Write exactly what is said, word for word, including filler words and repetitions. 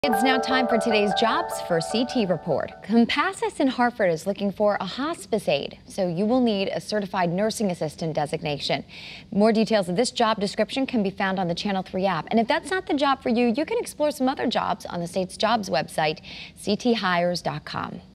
It's now time for today's Jobs for C T report. Compassus in Hartford is looking for a hospice aide, so you will need a certified nursing assistant designation. More details of this job description can be found on the Channel three app. And if that's not the job for you, you can explore some other jobs on the state's jobs website, c t hires dot com.